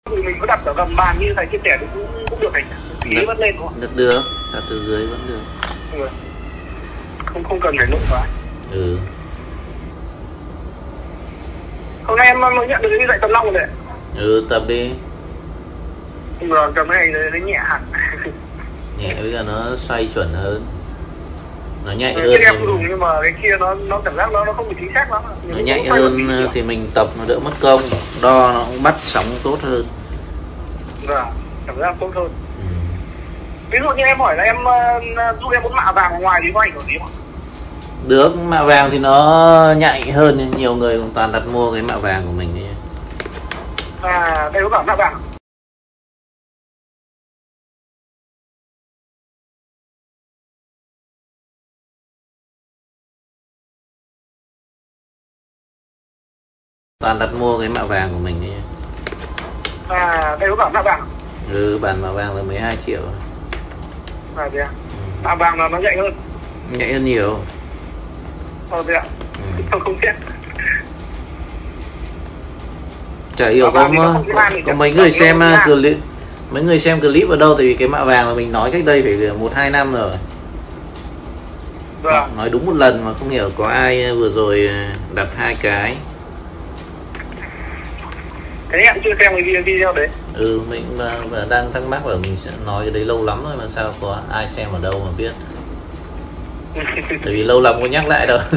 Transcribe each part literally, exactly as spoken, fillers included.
Thì mình có đặt ở gầm bàn như thầy chia sẻ thì cũng cũng được, thầy phí vẫn lên đúng không? Được được, đặt từ dưới vẫn được. Ừ. Không không cần phải nộp quá. Ừ. Hôm nay em mới nhận được cái dạy tầm long rồi đấy. Ừ, tập đi. Vâng, tầm này nó nhẹ hẳn. Nhẹ với cả nó xoay chuẩn hơn, nó nhạy ừ, hơn. Cái em dùng nhưng mà cái kia nó nó cảm giác nó nó không được chính xác lắm. Nó nhạy hơn thì mình tập nó đỡ mất công, đo nó cũng bắt sóng tốt hơn. Vâng, cảm giác tốt hơn. Ừ. Ví dụ như em hỏi là em giúp em muốn mạ vàng ở ngoài thì có ảnh hưởng gì không? Được, mạ vàng thì nó nhạy hơn, nhiều người cũng toàn đặt mua cái mạ vàng của mình ấy. À, đây có cả mạ vàng. Toàn đặt mua cái mạ vàng của mình ấy. À, đây có cả mạ vàng. Ừ, bản mạ vàng là mười hai triệu. À, thế à? Mạ vàng là nó nhạy hơn. Nhạy hơn nhiều. Ờ, thế ạ? Ừ. Không, không biết. Chả hiểu có, có mấy người xem clip, mấy người xem clip ở đâu, tại vì cái mạ vàng là mình nói cách đây phải một hai năm rồi. Vâng. Nói đúng một lần mà không hiểu có ai vừa rồi đặt hai cái. Thế em chưa xem cái video đấy. Ừ, mình và đang thắc mắc là mình sẽ nói cái đấy lâu lắm rồi mà sao có ai xem ở đâu mà biết. Tại vì lâu lắm có nhắc lại đâu.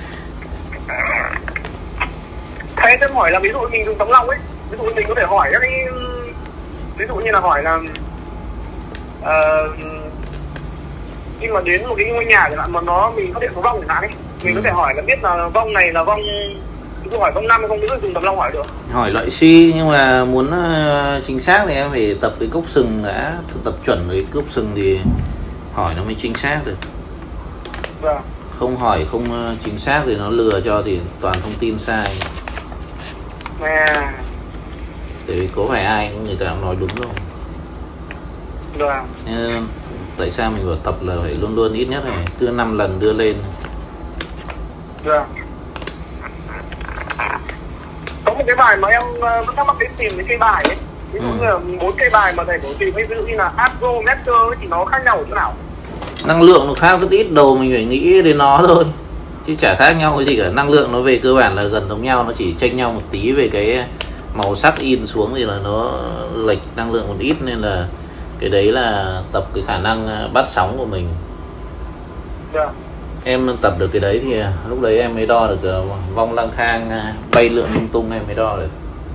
Thế em hỏi là ví dụ mình dùng tấm long ấy, ví dụ mình có thể hỏi các cái, ví dụ như là hỏi là uh, khi mà đến một cái ngôi nhà chẳng hạn mà nó mình phát hiện có vong chẳng hạn ấy, mình ừ. có thể hỏi là biết là vong này là vong, ví dụ hỏi vong nam hay vong nữ dùng tấm long hỏi được. Hỏi loại suy, nhưng mà muốn uh, chính xác thì em phải tập cái cốc sừng đã, tập chuẩn với cốc sừng thì hỏi nó mới chính xác được. Vâng. Không hỏi không uh, chính xác thì nó lừa cho thì toàn thông tin sai. À. Tại vì có phải ai người ta cũng nói đúng đâu. Vâng. Nên, tại sao mình bảo tập là phải luôn luôn ít nhất phải cứ năm lần đưa lên. Vâng. Có một cái bài mà em vẫn thắc mắc đến tìm cái cây bài ấy, ví dụ ừ. như là bốn cây bài mà thầy bổ tìm, ví dụ như là Astro, Master thì nó khác nhau ở chỗ nào? Năng lượng nó khác rất ít, đầu mình phải nghĩ đến nó thôi chứ chả khác nhau cái gì cả. Năng lượng nó về cơ bản là gần giống nhau, nó chỉ chênh nhau một tí về cái màu sắc in xuống thì là nó lệch năng lượng một ít, nên là cái đấy là tập cái khả năng bắt sóng của mình. Yeah. Em tập được cái đấy thì lúc đấy em mới đo được vong lang thang bay lượn lung tung, em mới đo được.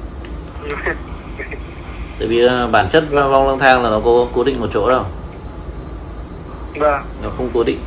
Tại vì bản chất vong lang thang là nó có cố định một chỗ đâu. Vâng. Nó không cố định.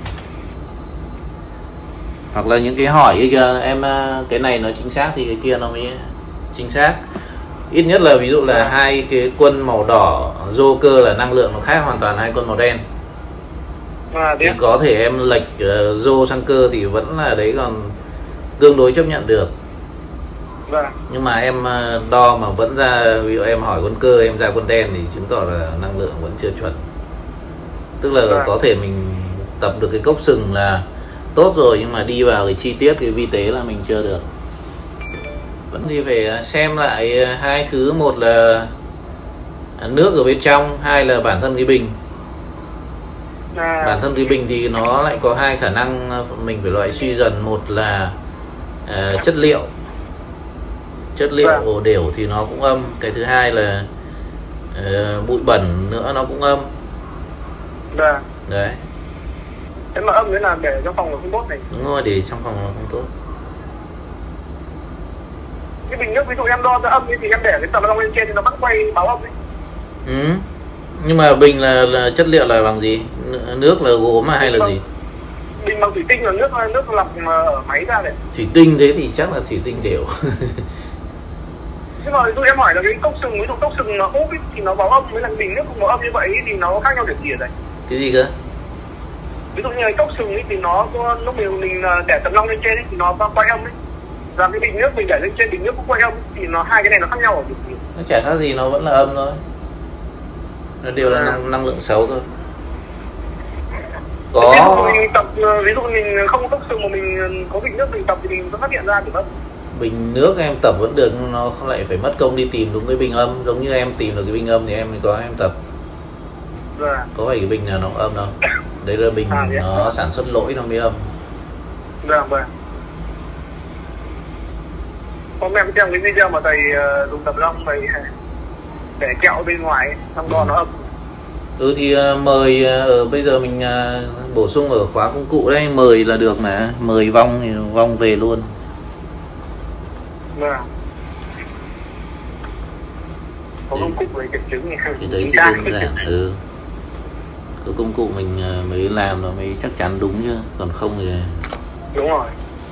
Hoặc là những cái hỏi cái kia em cái này nó chính xác thì cái kia nó mới chính xác. Ít nhất là ví dụ là à. hai cái quân màu đỏ Joker là năng lượng nó khác hoàn toàn hai quân màu đen. À, thì có thể em lệch uh, Joe sang cơ thì vẫn là đấy, còn tương đối chấp nhận được. Vâng. Nhưng mà em uh, đo mà vẫn ra, ví dụ em hỏi quân cơ em ra quân đen thì chứng tỏ là năng lượng vẫn chưa chuẩn. Tức là vâng. có thể mình tập được cái cốc sừng là tốt rồi, nhưng mà đi vào cái chi tiết cái vi tế là mình chưa được. Vẫn thì phải xem lại hai thứ, một là nước ở bên trong, hai là bản thân cái bình. À. Bản thân cái bình thì nó lại có hai khả năng mình phải loại suy dần. Một là uh, chất liệu, chất liệu vâng. ổ đều thì nó cũng âm. Cái thứ hai là uh, bụi bẩn nữa nó cũng âm. Vâng. Đấy. Thế mà âm nữa là để trong phòng là không tốt này. Đúng rồi, để trong phòng là không tốt. Cái bình nước ví dụ em đo ra âm thì em để cái tầm long lên trên thì nó vẫn quay báo âm ấy. Ừ. Nhưng mà bình là, là chất liệu là bằng gì? Nước là gốm mà hay là gì? Bình bằng thủy tinh, là nước nước lọc ở máy ra này. Thủy tinh thế thì chắc là thủy tinh đều. Nhưng mà ví dụ em hỏi là cái cốc sừng, ví dụ cốc sừng nó úp thì nó báo âm với là bình nước không báo âm như vậy thì nó khác nhau điểm gì ở đây? Cái gì cơ? Ví dụ như cái cốc sừng ấy thì nó lúc mình mình để tấm long lên trên ấy, thì nó quay âm ấy. Và cái bình nước mình để lên trên bình nước cũng quay âm thì nó hai cái này nó khác nhau ở điểm gì? Nó chả khác gì, nó vẫn là âm thôi. Nó đều là à. năng, năng lượng xấu thôi. Có. Ví dụ mình tập, ví dụ mình không có cốc sừng mà mình có bình nước mình tập thì mình có phát hiện ra được không? Bình nước em tập vẫn được, nó không lại phải mất công đi tìm đúng cái bình âm. Giống như em tìm được cái bình âm thì em mới có em tập. Vâng. Có phải cái bình nào nó âm đâu. Đấy là bình à, nó à. sản xuất lỗi nó mới âm. Vâng vâng. Hôm em xem cái video mà thầy uh, dùng tầm long thầy để kẹo bên ngoài xong đó ừ. nó âm. Ừ thì uh, mời ở uh, bây giờ mình uh, bổ sung ở khóa công cụ đấy, mời là được mà, mời vong thì vong về luôn. Vâng. Có công cụ về kiểm chứng này. Thì đấy thì đơn giản. Ừ. Có công cụ mình uh, mới làm nó mới chắc chắn đúng chứ, còn không thì đúng rồi.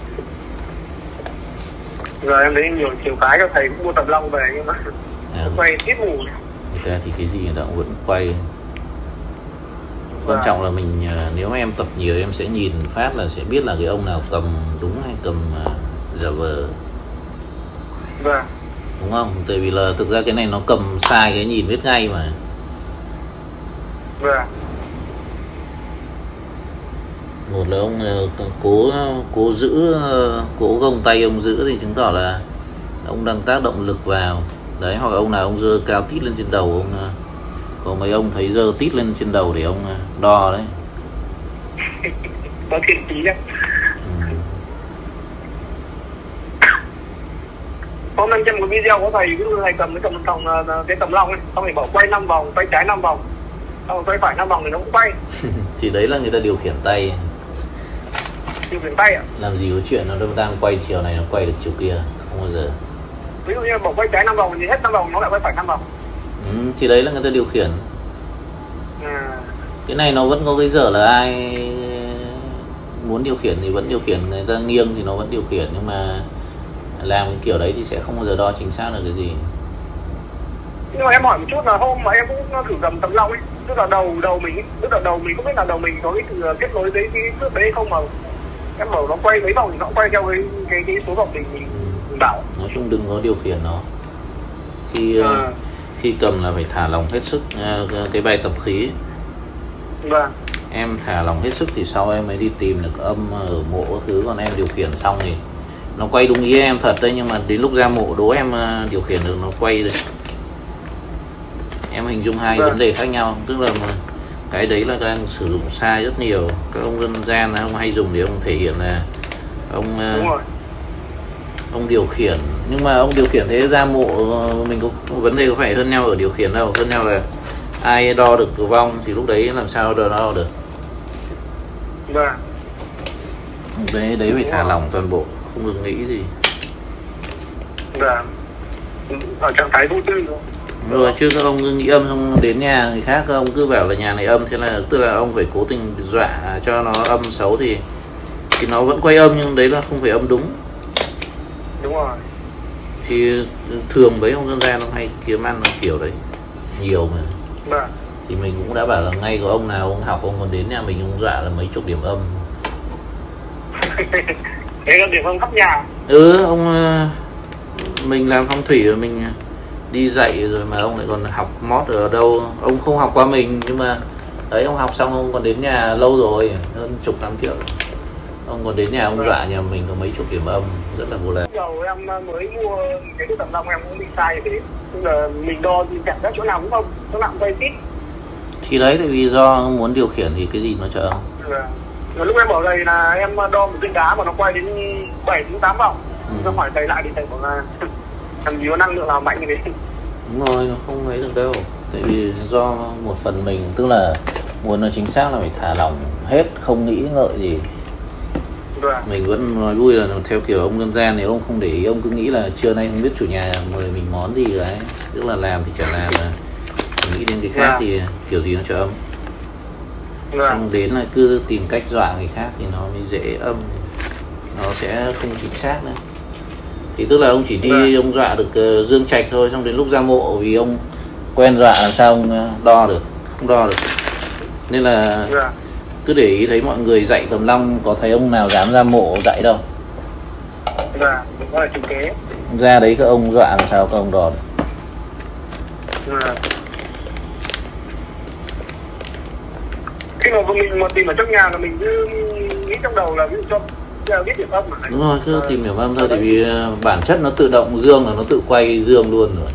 Giờ em thấy nhiều chiều cái cho thầy cũng mua tầm long về nhưng mà à, quay tiếp mù. Người ta thì cái gì người ta cũng vẫn quay. Quan trọng là mình nếu mà em tập nhiều em sẽ nhìn phát là sẽ biết là cái ông nào cầm đúng hay cầm giả vờ. Vâng. Đúng không? Tại vì là thực ra cái này nó cầm sai cái nhìn biết ngay mà. Vâng. Một là ông cố cố giữ cố gồng tay ông giữ thì chứng tỏ là ông đang tác động lực vào đấy, hoặc ông nào ông giơ cao tít lên trên đầu ông, có mấy ông thấy giơ tít lên trên đầu để ông đo đấy. Có thiện trí đấy. Ừ. Hôm nay trong một video có thầy cứ thầy cầm cái cầm tầm cái tầm long ấy, xong rồi bảo quay năm vòng, quay trái năm vòng, xong rồi quay phải năm vòng thì nó cũng quay. Thì đấy là người ta điều khiển tay. Điều khiển tay ạ? Làm gì có chuyện nó đang quay chiều này nó quay được chiều kia, không bao giờ. Ví dụ như bảo quay trái năm vòng thì hết năm vòng nó lại quay phải năm vòng. Ừ, thì đấy là người ta điều khiển. À. Cái này nó vẫn có cái dở là ai muốn điều khiển thì vẫn điều khiển, người ta nghiêng thì nó vẫn điều khiển, nhưng mà làm cái kiểu đấy thì sẽ không bao giờ đo chính xác được cái gì. Nhưng mà em hỏi một chút là hôm mà em cũng thử cầm tầm long ấy, tức là đầu đầu mình ấy, tức là đầu mình không biết là đầu mình có cái từ kết nối với cái trước đấy không, mà em bảo nó quay mấy vòng thì nó quay theo cái cái, cái số vòng mình mình, mình bảo. Nói chung đừng có điều khiển nó. Khi à. khi cầm là phải thả lỏng hết sức cái bài tập khí. Vâng. Em thả lỏng hết sức thì sau em mới đi tìm được âm ở mộ thứ, còn em điều khiển xong thì nó quay đúng ý em thật đấy, nhưng mà đến lúc ra mộ đố em điều khiển được nó quay được. Em hình dung hai vâng. vấn đề khác nhau, tức là mà cái đấy là đang sử dụng sai rất nhiều. Các ông dân gian ông hay dùng để ông thể hiện là ông ông điều khiển, nhưng mà ông điều khiển thế ra mộ mình có vấn đề có phải hơn nhau ở điều khiển đâu, hơn nhau là ai đo được tử vong thì lúc đấy làm sao đo đo được. Vâng. Đấy đấy phải thả lỏng toàn bộ, không được nghĩ gì. Vâng. Ở trạng thái vô tư thôi. Rồi chứ các ông cứ nghĩ âm xong đến nhà người khác các ông cứ bảo là nhà này âm, thế là tức là ông phải cố tình dọa cho nó âm xấu thì thì nó vẫn quay âm, nhưng đấy là không phải âm đúng. Đúng rồi. Thì thường với ông dân gian nó hay kiếm ăn nó kiểu đấy nhiều mà. Vâng. Thì mình cũng đã bảo là ngay có ông nào ông học ông còn đến nhà mình ông dọa là mấy chục điểm âm. Đấy là điểm âm khắp nhà. Ừ, ông mình làm phong thủy rồi mình đi dạy rồi mà ông lại còn học mót ở đâu, ông không học qua mình nhưng mà đấy ông học xong ông còn đến nhà lâu rồi, hơn chục năm triệu ông còn đến nhà ông dọa nhà mình có mấy chục điểm âm, rất là vô lý. Đầu em mới mua cái tầm long em cũng bị sai thế, tức là mình đo thì chẳng ra chỗ nào cũng không, chỗ nào cũng quay tít. Thì đấy tại vì do muốn điều khiển thì cái gì nó cho ông. Dạ. Rồi lúc em bảo thầy là em đo một viên đá mà nó quay đến bảy đến tám vòng. Ừ. Tôi hỏi thầy lại thì thầy bảo là làm gì có năng lượng nào mạnh như thế. Đúng rồi, nó không lấy được đâu. Tại vì do một phần mình, tức là muốn nó chính xác là phải thả lỏng hết, không nghĩ ngợi gì. Dạ. Mình vẫn nói vui là theo kiểu ông dân gian, nếu ông không để ý, ông cứ nghĩ là trưa nay không biết chủ nhà mời mình món gì đấy, tức là làm thì chả làm, là nghĩ đến cái khác dạ. Thì kiểu gì nó cho âm. Dạ. Xong đến là cứ tìm cách dọa người khác thì nó mới dễ âm, nó sẽ không chính xác nữa. Thì tức là ông chỉ đi ông dọa được uh, dương trạch thôi, xong đến lúc ra mộ vì ông quen dọa làm sao ông uh, đo được, không đo được. Nên là yeah. Cứ để ý thấy mọi người dạy tầm long có thấy ông nào dám ra mộ dạy đâu. Dạ, đó là chủ kế. Ra đấy các ông dọa làm sao các ông đo được. Yeah. Khi mà mình mà tìm ở trong nhà là mình cứ nghĩ trong đầu là ví dụ cho biết điểm âm mà. Đúng rồi, cứ tìm điểm âm thôi, tại vì bản chất nó tự động dương là nó tự quay dương luôn rồi.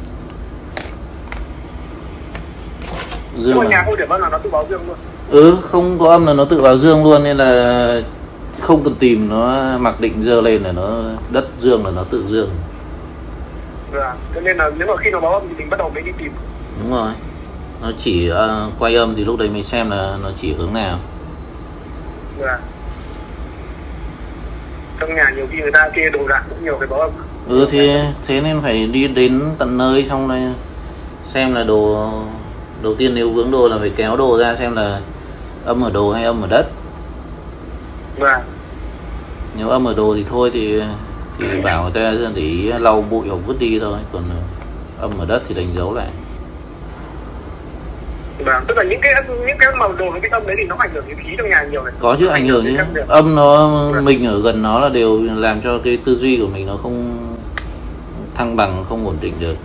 Dương là nhà không điểm âm là nó tự báo dương luôn. Ừ, không có âm là nó tự báo dương luôn, nên là không cần tìm, nó mặc định dơ lên là nó đất dương là nó tự dương. Dạ, cho nên là nếu mà khi nó báo âm thì mình bắt đầu mới đi tìm. Đúng rồi, nó chỉ uh, quay âm thì lúc đấy mình xem là nó chỉ hướng nào. Dạ. Trong nhà nhiều khi người ta kia đồ đạc cũng nhiều cái báo âm. Ừ thì thế nên phải đi đến tận nơi xong rồi xem là đồ, đầu tiên nếu vướng đồ là phải kéo đồ ra xem là âm ở đồ hay âm ở đất. Dạ. Nếu âm ở đồ thì thôi thì thì bảo người ta để ý lau bụi hoặc vứt đi thôi, còn âm ở đất thì đánh dấu lại. Vâng, tức là những cái những cái màu đồ nó cái âm đấy thì nó ảnh hưởng đến khí trong nhà nhiều này. Có chứ, ảnh hưởng chứ. Âm nó mình ở gần nó là đều làm cho cái tư duy của mình nó không thăng bằng, không ổn định được.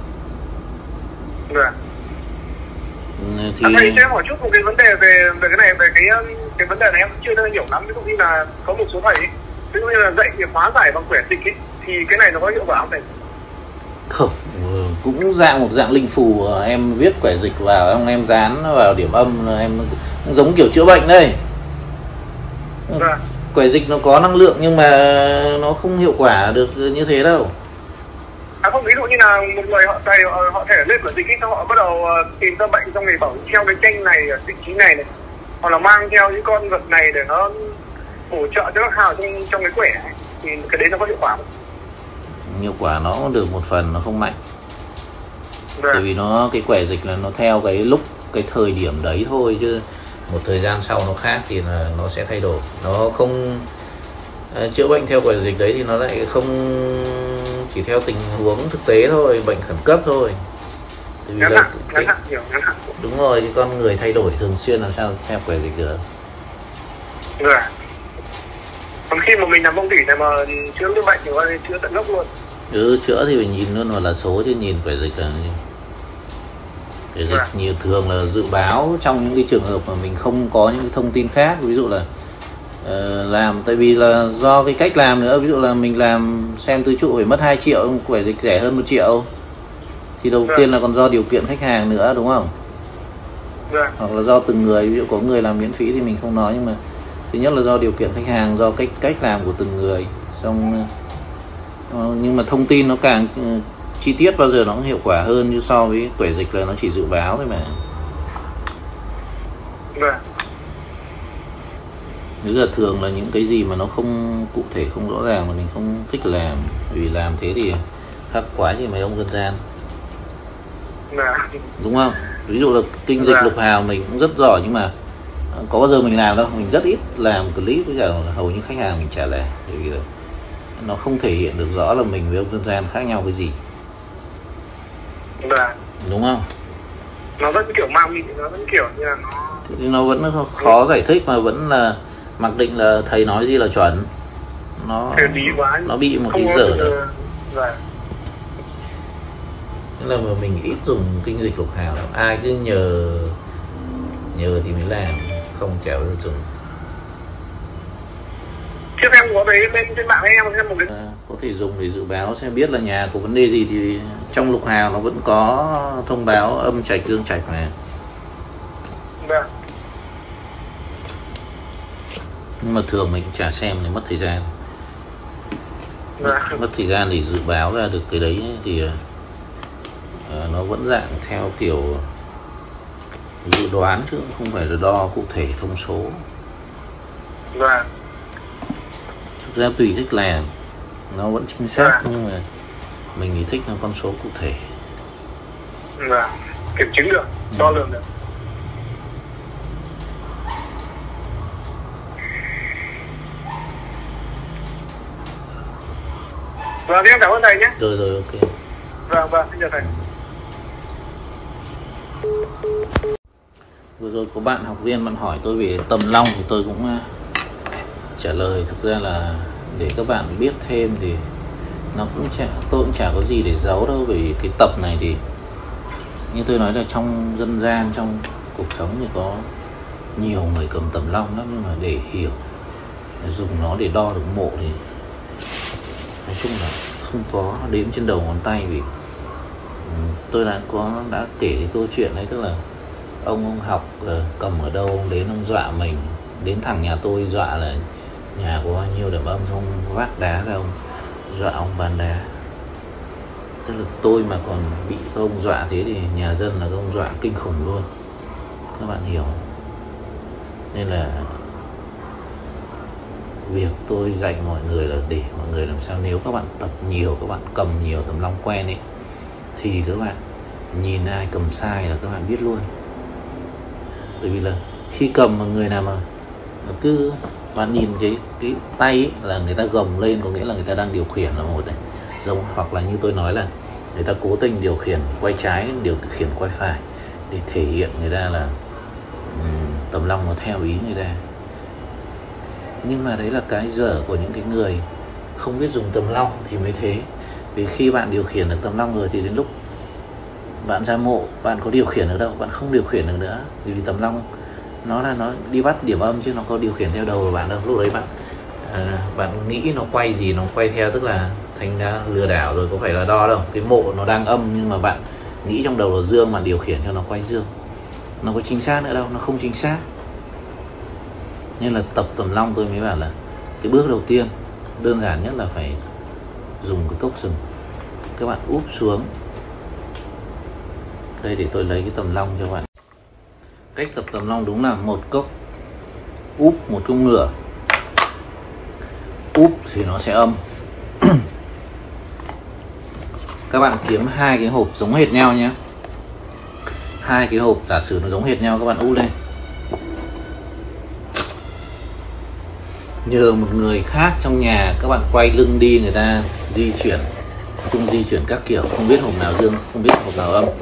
Vâng. Thì à, thầy cho em hỏi chút một cái vấn đề về về cái này, về cái cái vấn đề này em chưa hiểu lắm. Ví dụ như là có một số thầy ấy, ví dụ như là dạy việc hóa giải bằng quẻ dịch ấy, thì cái này nó có hiệu quả không thầy? Không, cũng dạng một dạng linh phù, em viết quẻ dịch vào, em em dán vào điểm âm, em cũng giống kiểu chữa bệnh đây. Vâng. Quẻ dịch nó có năng lượng nhưng mà nó không hiệu quả được như thế đâu. À không, ví dụ như là một người họ thầy họ, họ thể lên quẻ dịch ấy, xong họ bắt đầu tìm ra bệnh, xong rồi bảo treo cái tranh này ở vị trí này này, hoặc là mang theo những con vật này để nó bổ trợ cho các hào trong trong cái quẻ này, thì cái đấy nó có hiệu quả không? Hiệu quả nó cũng được một phần, nó không mạnh. Vâng. Tại vì nó cái quẻ dịch là nó theo cái lúc, cái thời điểm đấy thôi, chứ một thời gian sau nó khác thì là nó sẽ thay đổi. Nó không uh, chữa bệnh theo quẻ dịch đấy thì nó lại không chỉ theo tình huống thực tế thôi, bệnh khẩn cấp thôi. Tại vì ngắn là hạn, ngắn hạn, nhiều ngắn hạn. Đúng rồi, cái con người thay đổi thường xuyên làm sao theo quẻ dịch được. Vâng. Còn khi mà mình làm phong thủy này mà chữa cái bệnh thì có thể chữa tận gốc luôn. Ừ, chữa thì phải nhìn luôn vào là số chứ nhìn quẻ dịch là quẻ dịch Vâng. nhiều thường là dự báo trong những cái trường hợp mà mình không có những cái thông tin khác, ví dụ là uh, làm, tại vì là do cái cách làm nữa, ví dụ là mình làm xem tứ trụ phải mất hai triệu, quẻ dịch rẻ hơn một triệu thì đầu Vâng. tiên là còn do điều kiện khách hàng nữa, đúng không? Vâng. Hoặc là do từng người, ví dụ có người làm miễn phí thì mình không nói, nhưng mà thứ nhất là do điều kiện khách hàng, do cách cách làm của từng người, xong nhưng mà thông tin nó càng chi tiết bao giờ nó cũng hiệu quả hơn, như so với quẻ dịch là nó chỉ dự báo thôi mà. Vâng. Nếu là thường là những cái gì mà nó không cụ thể, không rõ ràng mà mình không thích làm, vì làm thế thì khắc quá gì mấy ông dân gian. Vâng. Đúng không? Ví dụ là kinh dịch Vâng. lục hào mình cũng rất giỏi, nhưng mà có bao giờ mình làm đâu, mình rất ít làm clip, với cả hầu như khách hàng mình trả lời, bởi vì là nó không thể hiện được rõ là mình với ông dân gian khác nhau cái gì. Vâng. Đúng không? Nó vẫn kiểu ma mị, nó vẫn kiểu như là nó Thì nó vẫn khó giải thích, mà vẫn là mặc định là thầy nói gì là chuẩn. Nó theo lý quá, nó bị một không cái có dở được. rồi. Vâng. Nên là mà mình ít dùng kinh dịch lục hào lắm. Ai cứ nhờ nhờ thì mới làm, không chả bao giờ dùng. Trước em có thấy lên trên mạng em xem một cái À, có thể dùng để dự báo xem biết là nhà có vấn đề gì, thì trong lục hào nó vẫn có thông báo âm trạch dương trạch mà. vâng. Nhưng mà thường mình cũng chả xem để mất thời gian. Vâng. Mất, mất thời gian để dự báo ra được cái đấy thì uh, nó vẫn dạng theo kiểu dự đoán chứ không phải là đo cụ thể thông số. Vâng. Thực ra tùy thích làm, nó vẫn chính xác, Vâng. nhưng mà mình thì thích là con số cụ thể. Vâng. Kiểm chứng được, đo lường được. Vâng, em cảm ơn thầy nhé. Rồi rồi, ok. Vâng, vâng, xin chào thầy. Vừa rồi có bạn học viên bạn hỏi tôi về tầm long thì tôi cũng trả lời. Thực ra là để các bạn biết thêm thì nó cũng chả, tôi cũng chả có gì để giấu đâu, vì cái tập này thì như tôi nói là trong dân gian, trong cuộc sống thì có nhiều người cầm tầm long lắm, nhưng mà để hiểu dùng nó để đo được mộ thì nói chung là không có đếm trên đầu ngón tay. Vì tôi đã có đã kể cái câu chuyện đấy, tức là ông ông học là cầm ở đâu, ông đến ông dọa mình, đến thẳng nhà tôi dọa là nhà có bao nhiêu điểm âm, xong vác đá ra ông dọa ông bán đá. Tức là tôi mà còn bị các ông dọa thế thì nhà dân là các ông dọa kinh khủng luôn, các bạn hiểu. Nên là việc tôi dạy mọi người là để mọi người làm sao, nếu các bạn tập nhiều, các bạn cầm nhiều tấm long quen ấy, thì các bạn nhìn ai cầm sai là các bạn biết luôn. Bởi vì là khi cầm mà người nào mà cứ bạn nhìn cái cái tay ấy, là người ta gồng lên, có nghĩa là người ta đang điều khiển là một này, giống hoặc là như tôi nói là người ta cố tình điều khiển quay trái, điều khiển quay phải để thể hiện người ta là um, tấm long nó theo ý người ta. Nhưng mà đấy là cái dở của những cái người không biết dùng tấm long thì mới thế. Vì khi bạn điều khiển được tấm long rồi thì đến lúc bạn ra mộ, bạn có điều khiển được đâu, bạn không điều khiển được nữa. Vì tấm long nó là nó đi bắt điểm âm chứ nó có điều khiển theo đầu của bạn đâu. Lúc đấy bạn à, bạn nghĩ nó quay gì nó quay theo, tức là thành đã lừa đảo rồi, có phải là đo đâu. Cái mộ nó đang âm nhưng mà bạn nghĩ trong đầu là dương, mà điều khiển cho nó quay dương. Nó có chính xác nữa đâu, nó không chính xác. Nên là tập tầm long tôi mới bảo là cái bước đầu tiên đơn giản nhất là phải dùng cái cốc sừng. Các bạn úp xuống. Đây để tôi lấy cái tầm long cho các bạn. Cách tập tầm long đúng là một cốc úp, một cốc ngửa. Úp thì nó sẽ âm. Các bạn kiếm hai cái hộp giống hệt nhau nhé. Hai cái hộp giả sử nó giống hệt nhau, các bạn úp lên. Nhờ một người khác trong nhà, các bạn quay lưng đi, người ta di chuyển, chung di chuyển các kiểu, không biết hộp nào dương, không biết hộp nào âm.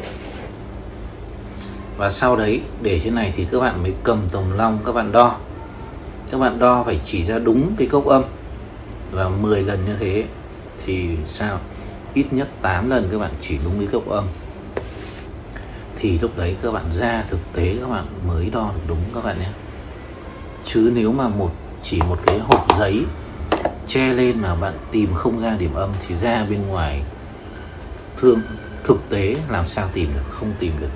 Và sau đấy để trên này thì các bạn mới cầm tầm long, các bạn đo. Các bạn đo phải chỉ ra đúng cái cốc âm. Và mười lần như thế thì sao? Ít nhất tám lần các bạn chỉ đúng cái cốc âm. Thì lúc đấy các bạn ra thực tế các bạn mới đo được đúng các bạn nhé. Chứ nếu mà một chỉ một cái hộp giấy che lên mà bạn tìm không ra điểm âm thì ra bên ngoài thương thực tế làm sao tìm được, không tìm được.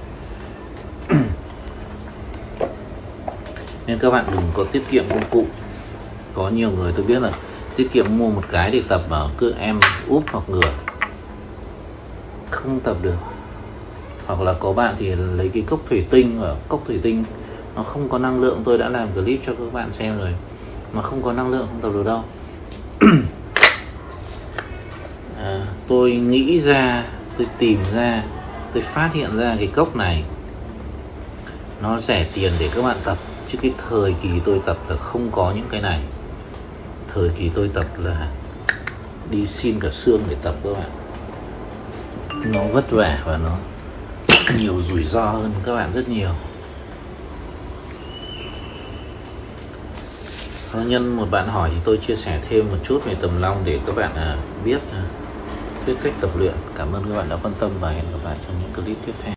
Nên các bạn đừng có tiết kiệm công cụ. Có nhiều người tôi biết là tiết kiệm mua một cái để tập mà cứ em úp hoặc ngửa, không tập được. Hoặc là có bạn thì lấy cái cốc thủy tinh, và cốc thủy tinh nó không có năng lượng. Tôi đã làm clip cho các bạn xem rồi, mà không có năng lượng không tập được đâu. à, Tôi nghĩ ra, tôi tìm ra, tôi phát hiện ra cái cốc này nó rẻ tiền để các bạn tập. Chứ cái thời kỳ tôi tập là không có những cái này. Thời kỳ tôi tập là đi xin cả xương để tập các bạn. Nó vất vả và nó nhiều rủi ro hơn các bạn rất nhiều. Nhân một bạn hỏi thì tôi chia sẻ thêm một chút về tầm long để các bạn à, biết biết cách tập luyện. Cảm ơn các bạn đã quan tâm và hẹn gặp lại trong những clip tiếp theo.